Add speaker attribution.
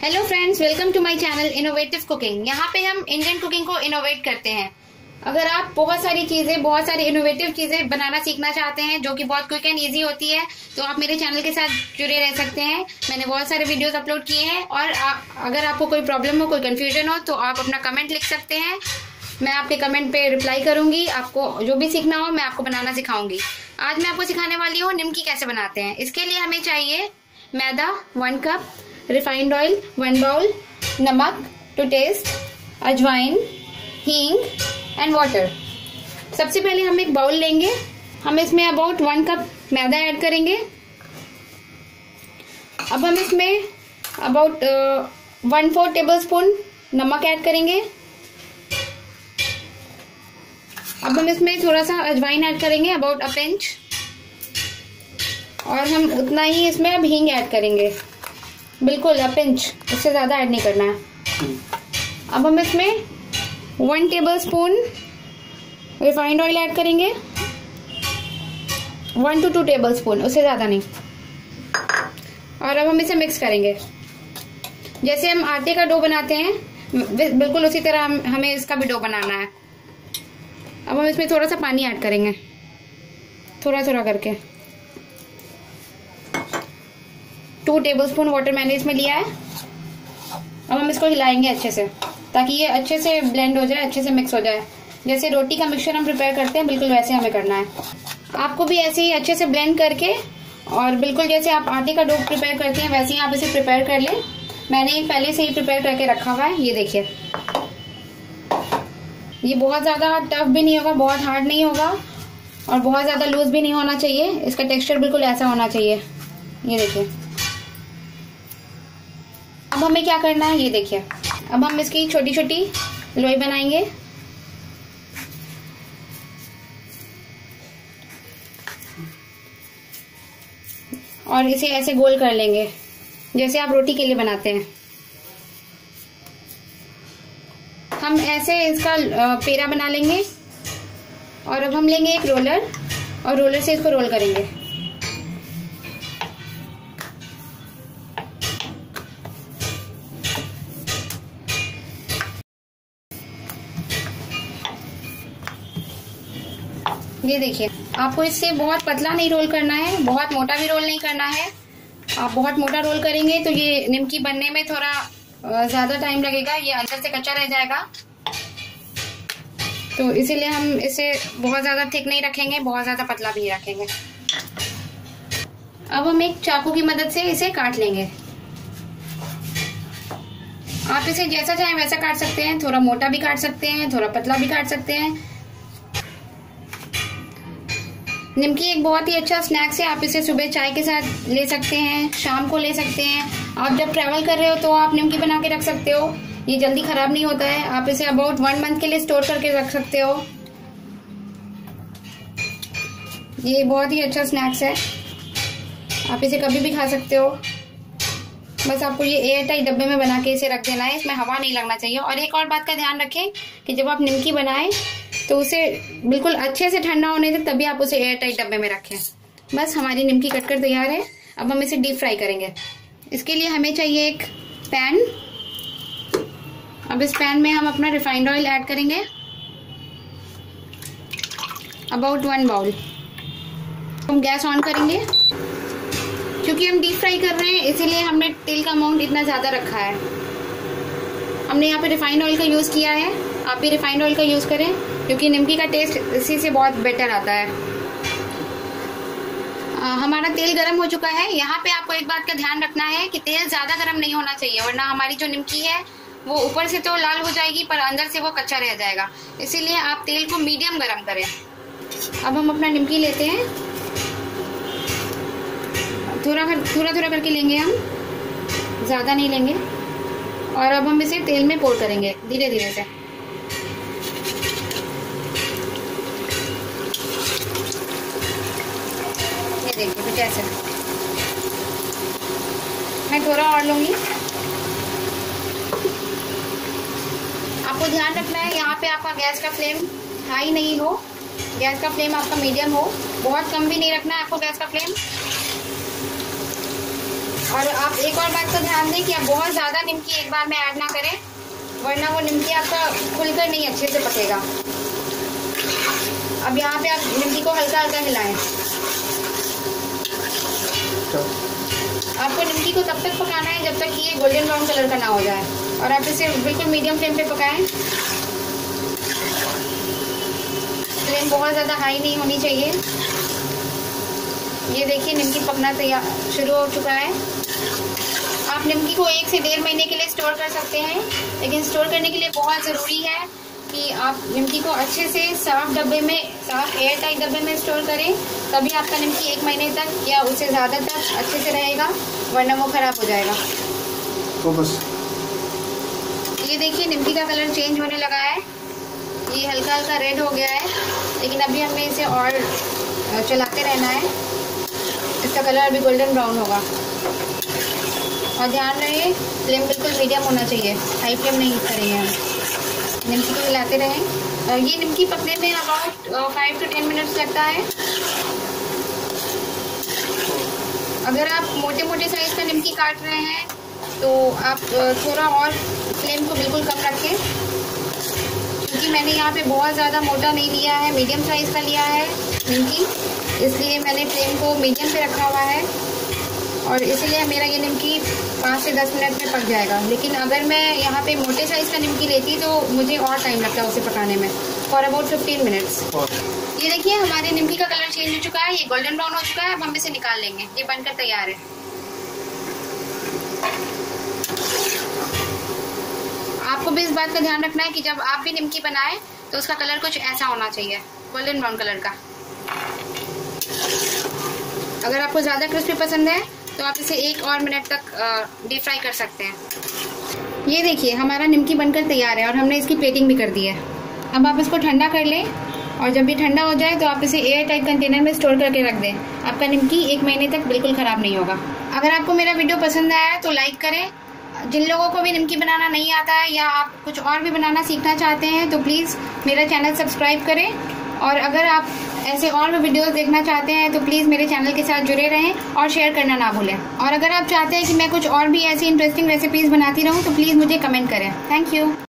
Speaker 1: Hello friends, welcome to my channel innovative cooking. यहाँ पे हम इंडियन कुकिंग को इनोवेट करते हैं। अगर आप बहुत सारी इनोवेटिव चीजें बनाना सीखना चाहते हैं जो कि बहुत क्विक एंड इजी होती है, तो आप मेरे चैनल के साथ जुड़े रह सकते हैं। मैंने बहुत सारे वीडियोस अपलोड किए हैं और अगर आपको कोई प्रॉब्लम हो, कोई कंफ्यूजन हो, तो आप अपना कमेंट लिख सकते हैं। मैं आपके कमेंट पे रिप्लाई करूंगी। आपको जो भी सीखना हो मैं आपको बनाना सिखाऊंगी। आज मैं आपको सिखाने वाली हूँ निमकी कैसे बनाते हैं। इसके लिए हमें चाहिए मैदा 1 कप, रिफाइंड ऑयल 1 बाउल, नमक टू टेस्ट, अजवाइन, हींग एंड वाटर। सबसे पहले हम एक बाउल लेंगे। हम इसमें अबाउट 1 कप मैदा ऐड करेंगे। अब हम इसमें अबाउट 1/4 टेबलस्पून नमक ऐड करेंगे। अब हम इसमें थोड़ा सा अजवाइन ऐड करेंगे, अबाउट अ पिंच, और हम उतना ही इसमें अब हींग ऐड करेंगे, बिल्कुल अ पिंच, इससे ज्यादा ऐड नहीं करना है। अब हम इसमें 1 टेबलस्पून रिफाइंड ऑयल ऐड करेंगे, 1 to 2 टेबलस्पून, उससे ज्यादा नहीं। और अब हम इसे मिक्स करेंगे। जैसे हम आटे का डो बनाते हैं बिल्कुल उसी तरह हमें इसका भी डो बनाना है। अब हम इसमें थोड़ा सा पानी ऐड करेंगे, थोड़ा थोड़ा करके। 2 टेबलस्पून वाटर मैंने इसमें लिया है। अब हम इसको हिलाएंगे अच्छे से, ताकि ये अच्छे से ब्लेंड हो जाए, अच्छे से मिक्स हो जाए। जैसे रोटी का मिक्सचर हम प्रिपेयर करते हैं, बिल्कुल वैसे हमें करना है। आपको भी ऐसे ही अच्छे से ब्लेंड करके, और बिल्कुल जैसे आप आटे का डो प्रिपेयर करते हैं वैसे ही आप इसे प्रिपेयर कर लें। मैंने पहले से ही प्रिपेयर करके रखा हुआ है, ये देखिए। ये बहुत ज्यादा टफ भी नहीं होगा, बहुत हार्ड नहीं होगा, और बहुत ज्यादा लूज भी नहीं होना चाहिए। इसका टेक्सचर बिल्कुल ऐसा होना चाहिए, ये देखिए। अब हमें क्या करना है, ये देखिए। अब हम इसकी छोटी छोटी लोई बनाएंगे। और इसे ऐसे गोल कर लेंगे जैसे आप रोटी के लिए बनाते हैं। हम ऐसे इसका पेड़ा बना लेंगे। और अब हम लेंगे एक रोलर, और रोलर से इसको रोल करेंगे। ये देखिए, आपको इससे बहुत पतला नहीं रोल करना है, बहुत मोटा भी रोल नहीं करना है। आप बहुत मोटा रोल करेंगे तो ये निमकी बनने में थोड़ा ज्यादा टाइम लगेगा, ये अंदर से कच्चा रह जाएगा। तो इसीलिए हम इसे बहुत ज्यादा थिक नहीं रखेंगे, बहुत ज्यादा पतला भी नहीं रखेंगे। अब हम एक चाकू की मदद से इसे काट लेंगे। आप इसे जैसा चाहें वैसा काट सकते हैं, थोड़ा मोटा भी काट सकते हैं, थोड़ा पतला भी काट सकते हैं। निमकी एक बहुत ही अच्छा स्नैक्स है। आप इसे सुबह चाय के साथ ले सकते हैं, शाम को ले सकते हैं। आप जब ट्रैवल कर रहे हो तो आप निमकी बना के रख सकते हो, ये जल्दी खराब नहीं होता है। आप इसे अबाउट 1 मंथ के लिए स्टोर करके रख सकते हो। ये बहुत ही अच्छा स्नैक्स है, आप इसे कभी भी खा सकते हो। बस आपको ये एयर टाइट डब्बे में बना के इसे रख देना है, इसमें हवा नहीं लगना चाहिए। और एक और बात का ध्यान रखें कि जब आप निमकी बनाएं तो उसे बिल्कुल अच्छे से ठंडा होने तक, तभी आप उसे एयर टाइट डब्बे में रखें। बस हमारी निमकी कटकर तैयार है। अब हम इसे डीप फ्राई करेंगे। इसके लिए हमें चाहिए एक पैन। अब इस पैन में हम अपना रिफाइंड ऑयल ऐड करेंगे, अबाउट 1 बाउल। हम गैस ऑन करेंगे। क्योंकि हम डीप फ्राई कर रहे हैं इसीलिए हमने तेल का अमाउंट इतना ज्यादा रखा है। हमने यहाँ पे रिफाइंड ऑयल का यूज किया है, आप भी रिफाइंड ऑयल का यूज करें, क्योंकि निमकी का टेस्ट इसी से बहुत बेटर आता है। हमारा तेल गरम हो चुका है। यहाँ पे आपको एक बात का ध्यान रखना है कि तेल ज्यादा गरम नहीं होना चाहिए, वरना हमारी जो निमकी है वो ऊपर से तो लाल हो जाएगी पर अंदर से वो कच्चा रह जाएगा। इसीलिए आप तेल को मीडियम गरम करें। अब हम अपना निमकी लेते हैं, थोड़ा थोड़ा करके लेंगे, हम ज्यादा नहीं लेंगे। और अब हम इसे तेल में पोर करेंगे धीरे धीरे से। ये देखिए कुछ ऐसे। मैं थोड़ा और लूंगी। आपको ध्यान रखना है यहाँ पे आपका गैस का फ्लेम हाई नहीं हो, गैस का फ्लेम आपका मीडियम हो, बहुत कम भी नहीं रखना है आपको गैस का फ्लेम। और आप एक और बात का ध्यान दें कि आप बहुत ज़्यादा निमकी एक बार में ऐड ना करें, वरना वो निमकी आपका खुलकर नहीं अच्छे से पकेगा। अब यहाँ पे आप निमकी को हल्का हल्का हिलाएं। आपको निमकी को तब तक पकाना है जब तक कि ये गोल्डन ब्राउन कलर का ना हो जाए, और आप इसे बिल्कुल मीडियम फ्लेम पे पकाएं। फ्लेम बहुत ज़्यादा हाई नहीं होनी चाहिए। ये देखिए निमकी पकना तैयार शुरू हो चुका है। आप निमकी को 1 से 1.5 महीने के लिए स्टोर कर सकते हैं, लेकिन स्टोर करने के लिए बहुत ज़रूरी है कि आप निमकी को अच्छे से साफ डब्बे में, साफ एयर टाइट डब्बे में स्टोर करें, तभी आपका निमकी 1 महीने तक या उससे ज़्यादा तक अच्छे से रहेगा, वरना वो ख़राब हो जाएगा।
Speaker 2: तो बस
Speaker 1: ये देखिए निमकी का कलर चेंज होने लगा है, ये हल्का हल्का रेड हो गया है, लेकिन अभी हमें इसे और चलाते रहना है। इसका कलर अभी गोल्डन ब्राउन होगा। और ध्यान रहे फ्लेम बिल्कुल मीडियम होना चाहिए, हाई फ्लेम नहीं करेंगे हम। निमकी को हिलाते रहें। ये निमकी पकने में अबाउट 5 to 10 मिनट्स लगता है। अगर आप मोटे मोटे साइज़ का निमकी काट रहे हैं तो आप थोड़ा और फ्लेम को बिल्कुल कम रखें, क्योंकि मैंने यहाँ पे बहुत ज़्यादा मोटा नहीं लिया है, मीडियम साइज़ का लिया है निमकी, इसलिए मैंने फ्लेम को मीडियम पे रखा हुआ है, और इसीलिए मेरा ये निमकी 5 से 10 मिनट में पक जाएगा। लेकिन अगर मैं यहाँ पे मोटे साइज़ का निमकी लेती तो मुझे और टाइम लगता है उसे पकाने में, फॉर अबाउट 15 मिनट्स। ये देखिए हमारे निमकी का कलर चेंज हो चुका है, ये गोल्डन ब्राउन हो चुका है। अब हम इसे निकाल लेंगे, ये बनकर तैयार है। आपको भी इस बात का ध्यान रखना है कि जब आप भी निमकी बनाएं तो उसका कलर कुछ ऐसा होना चाहिए, गोल्डन ब्राउन कलर का। अगर आपको ज़्यादा क्रिस्पी पसंद है तो आप इसे 1 और मिनट तक डीप फ्राई कर सकते हैं। ये देखिए हमारा निमकी बनकर तैयार है और हमने इसकी प्लेटिंग भी कर दी है। अब आप इसको ठंडा कर लें, और जब भी ठंडा हो जाए तो आप इसे एयर टाइट कंटेनर में स्टोर करके रख दें। आपका निमकी 1 महीने तक बिल्कुल ख़राब नहीं होगा। अगर आपको मेरा वीडियो पसंद आया है तो लाइक करें। जिन लोगों को भी निमकी बनाना नहीं आता है या आप कुछ और भी बनाना सीखना चाहते हैं तो प्लीज़ मेरा चैनल सब्सक्राइब करें, और अगर आप ऐसे और भी वीडियोस देखना चाहते हैं तो प्लीज़ मेरे चैनल के साथ जुड़े रहें और शेयर करना ना भूलें। और अगर आप चाहते हैं कि मैं कुछ और भी ऐसी इंटरेस्टिंग रेसिपीज़ बनाती रहूं तो प्लीज़ मुझे कमेंट करें। Thank you.